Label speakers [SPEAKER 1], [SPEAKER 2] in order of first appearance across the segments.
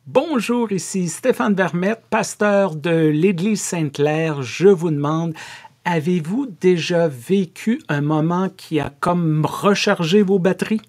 [SPEAKER 1] Bonjour, ici Stéphane Vermette, pasteur de l'Église Sainte-Claire. Je vous demande, avez-vous déjà vécu un moment qui a comme rechargé vos batteries?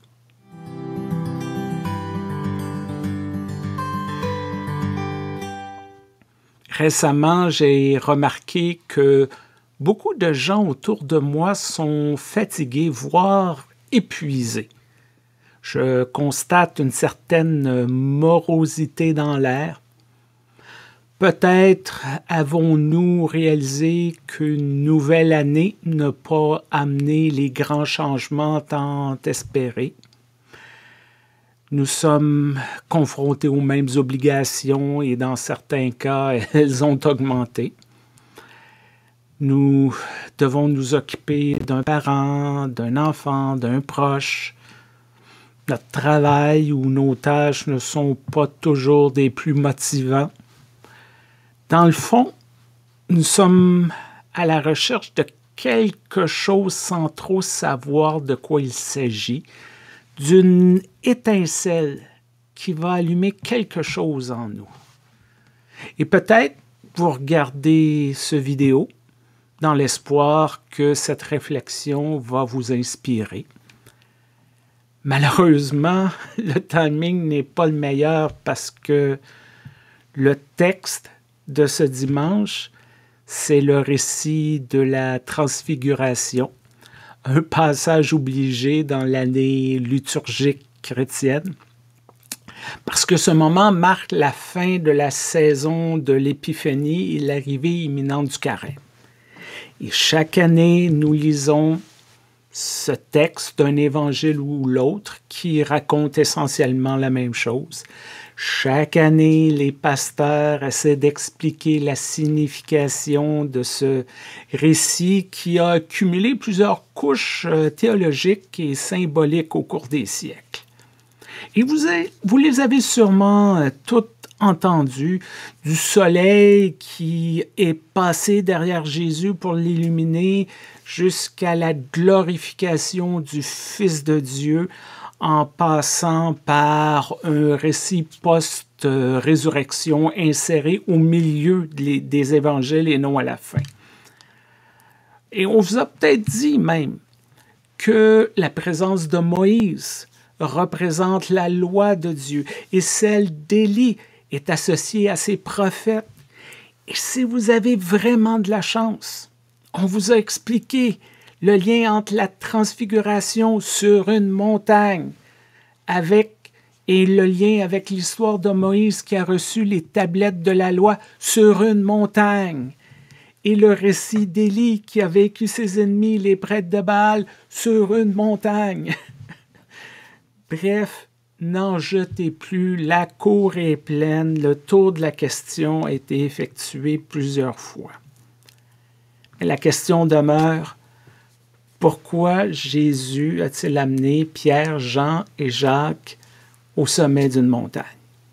[SPEAKER 1] Récemment, j'ai remarqué que beaucoup de gens autour de moi sont fatigués, voire épuisés. Je constate une certaine morosité dans l'air. Peut-être avons-nous réalisé qu'une nouvelle année n'a pas amené les grands changements tant espérés. Nous sommes confrontés aux mêmes obligations et dans certains cas, elles ont augmenté. Nous devons nous occuper d'un parent, d'un enfant, d'un proche. Notre travail ou nos tâches ne sont pas toujours des plus motivants. Dans le fond, nous sommes à la recherche de quelque chose sans trop savoir de quoi il s'agit, d'une étincelle qui va allumer quelque chose en nous. Et peut-être vous regardez ce vidéo dans l'espoir que cette réflexion va vous inspirer. Malheureusement, le timing n'est pas le meilleur parce que le texte de ce dimanche, c'est le récit de la Transfiguration, un passage obligé dans l'année liturgique chrétienne, parce que ce moment marque la fin de la saison de l'Épiphanie et l'arrivée imminente du Carême. Et chaque année, nous lisons ce texte d'un évangile ou l'autre qui raconte essentiellement la même chose. Chaque année, les pasteurs essaient d'expliquer la signification de ce récit qui a accumulé plusieurs couches théologiques et symboliques au cours des siècles. Et vous les avez sûrement toutes entendues, du soleil qui est passé derrière Jésus pour l'illuminer jusqu'à la glorification du Fils de Dieu en passant par un récit post-résurrection inséré au milieu des évangiles et non à la fin. Et on vous a peut-être dit même que la présence de Moïse représente la loi de Dieu et celle d'Élie est associée à ses prophètes. Et si vous avez vraiment de la chance, on vous a expliqué le lien entre la transfiguration sur une montagne et le lien avec l'histoire de Moïse qui a reçu les tablettes de la loi sur une montagne et le récit d'Élie qui a vécu ses ennemis, les prêtres de Baal, sur une montagne. Bref, n'en jetez plus, la cour est pleine, le tour de la question a été effectué plusieurs fois. Mais la question demeure, pourquoi Jésus a-t-il amené Pierre, Jean et Jacques au sommet d'une montagne?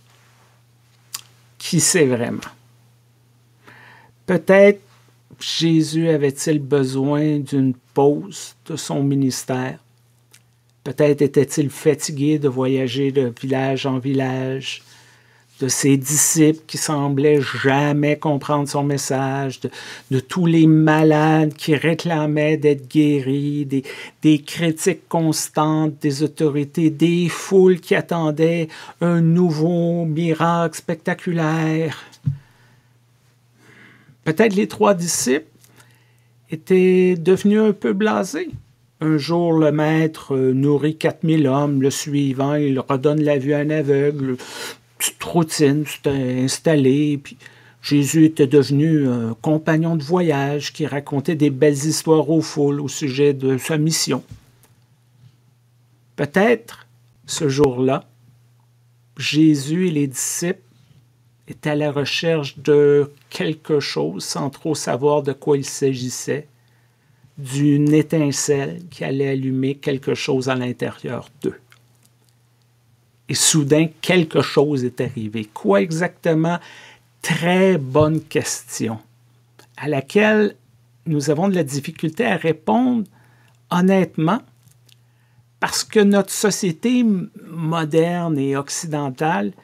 [SPEAKER 1] Qui sait vraiment? Peut-être Jésus avait-il besoin d'une pause de son ministère. Peut-être était-il fatigué de voyager de village en village, de ses disciples qui semblaient jamais comprendre son message, de tous les malades qui réclamaient d'être guéris, des critiques constantes des autorités, des foules qui attendaient un nouveau miracle spectaculaire. Peut-être les 3 disciples étaient devenus un peu blasés. Un jour, le maître nourrit 4000 hommes. Le suivant, il redonne la vue à un aveugle. Petite routine s'était installée. Puis Jésus était devenu un compagnon de voyage qui racontait des belles histoires aux foules au sujet de sa mission. Peut-être, ce jour-là, Jésus et les disciples étaient à la recherche de quelque chose sans trop savoir de quoi il s'agissait, d'une étincelle qui allait allumer quelque chose à l'intérieur d'eux. Et soudain, quelque chose est arrivé. Quoi exactement? Très bonne question, à laquelle nous avons de la difficulté à répondre honnêtement, parce que notre société moderne et occidentale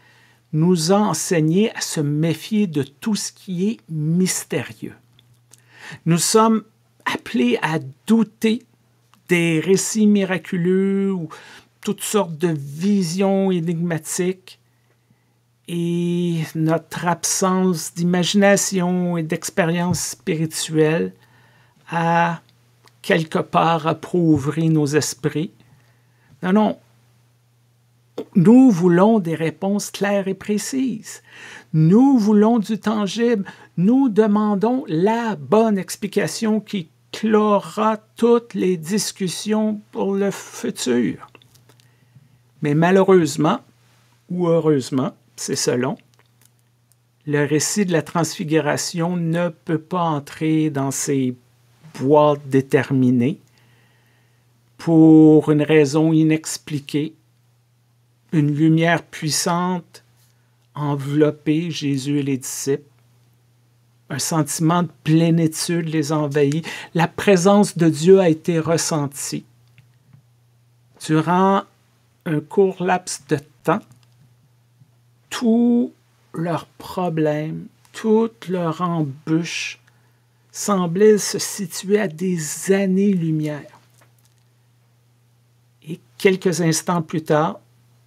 [SPEAKER 1] nous a enseigné à se méfier de tout ce qui est mystérieux. Nous sommes appelés à douter des récits miraculeux ou toutes sortes de visions énigmatiques, et notre absence d'imagination et d'expérience spirituelle a quelque part appauvri nos esprits. Non, non. Nous voulons des réponses claires et précises. Nous voulons du tangible. Nous demandons la bonne explication qui clora toutes les discussions pour le futur. Mais malheureusement, ou heureusement, c'est selon, le récit de la transfiguration ne peut pas entrer dans ces boîtes déterminées pour une raison inexpliquée. Une lumière puissante enveloppait Jésus et les disciples. Un sentiment de plénitude les envahit. La présence de Dieu a été ressentie. Durant un court laps de temps, tous leurs problèmes, toutes leurs embûches semblaient se situer à des années-lumière. Et quelques instants plus tard,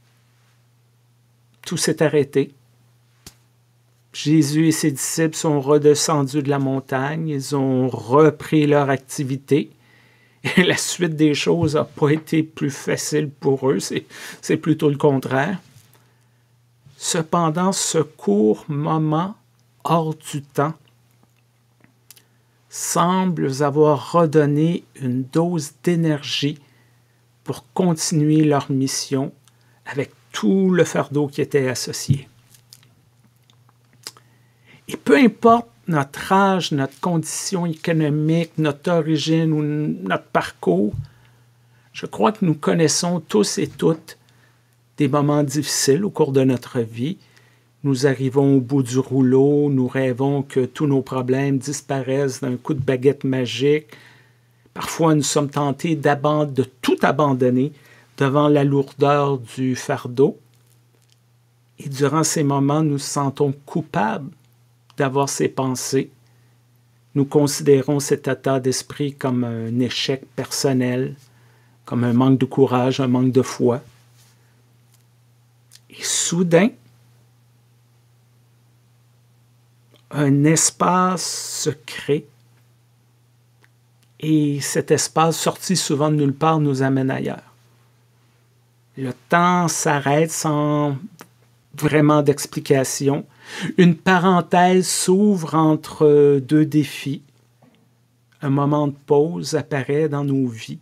[SPEAKER 1] tout s'est arrêté. Jésus et ses disciples sont redescendus de la montagne, ils ont repris leur activité. Et la suite des choses n'a pas été plus facile pour eux, c'est plutôt le contraire. Cependant, ce court moment hors du temps semble avoir redonné une dose d'énergie pour continuer leur mission avec tout le fardeau qui était associé. Et peu importe notre âge, notre condition économique, notre origine ou notre parcours, je crois que nous connaissons tous et toutes des moments difficiles au cours de notre vie. Nous arrivons au bout du rouleau, nous rêvons que tous nos problèmes disparaissent d'un coup de baguette magique. Parfois, nous sommes tentés de tout abandonner devant la lourdeur du fardeau. Et durant ces moments, nous nous sentons coupables d'avoir ces pensées. Nous considérons cet état d'esprit comme un échec personnel, comme un manque de courage, un manque de foi. Et soudain, un espace se crée et cet espace, sorti souvent de nulle part, nous amène ailleurs. Le temps s'arrête sans vraiment d'explication. Une parenthèse s'ouvre entre deux défis. Un moment de pause apparaît dans nos vies.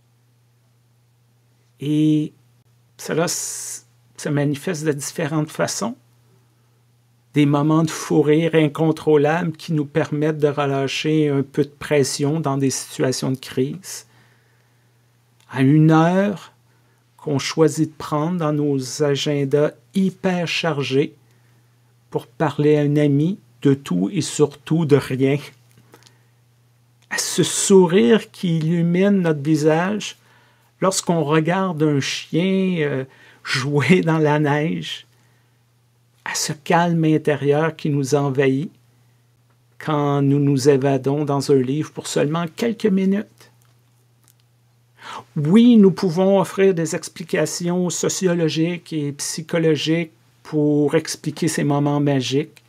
[SPEAKER 1] Et cela se manifeste de différentes façons. Des moments de fou rire incontrôlables qui nous permettent de relâcher un peu de pression dans des situations de crise. À une heure qu'on choisit de prendre dans nos agendas hyper chargés pour parler à un ami de tout et surtout de rien. À ce sourire qui illumine notre visage lorsqu'on regarde un chien jouer dans la neige, à ce calme intérieur qui nous envahit quand nous nous évadons dans un livre pour seulement quelques minutes. Oui, nous pouvons offrir des explications sociologiques et psychologiques pour expliquer ces moments magiques.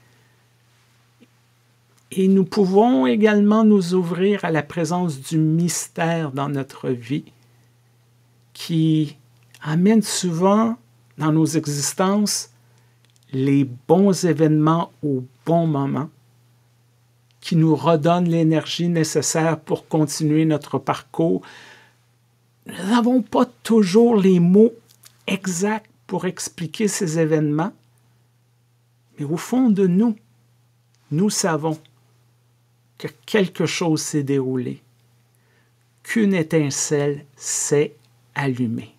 [SPEAKER 1] Et nous pouvons également nous ouvrir à la présence du mystère dans notre vie qui amène souvent dans nos existences les bons événements au bon moment, qui nous redonnent l'énergie nécessaire pour continuer notre parcours. Nous n'avons pas toujours les mots exacts pour expliquer ces événements, mais au fond de nous, nous savons que quelque chose s'est déroulé, qu'une étincelle s'est allumée.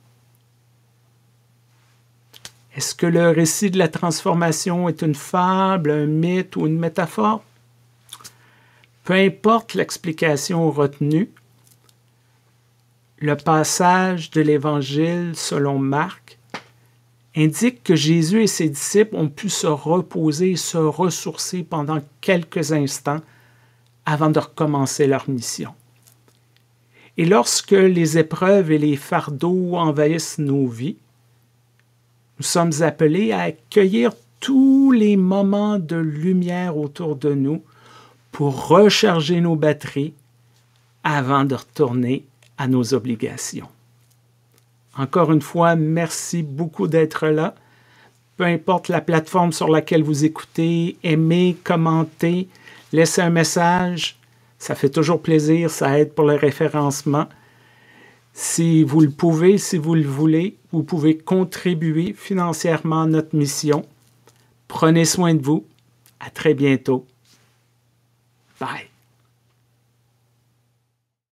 [SPEAKER 1] Est-ce que le récit de la transformation est une fable, un mythe ou une métaphore? Peu importe l'explication retenue, le passage de l'Évangile selon Marc indique que Jésus et ses disciples ont pu se reposer, se ressourcer pendant quelques instants avant de recommencer leur mission. Et lorsque les épreuves et les fardeaux envahissent nos vies, nous sommes appelés à accueillir tous les moments de lumière autour de nous pour recharger nos batteries avant de retourner à nos obligations. Encore une fois, merci beaucoup d'être là. Peu importe la plateforme sur laquelle vous écoutez, aimez, commentez, laissez un message. Ça fait toujours plaisir, ça aide pour le référencement. Si vous le pouvez, si vous le voulez, vous pouvez contribuer financièrement à notre mission. Prenez soin de vous. À très bientôt. Bye.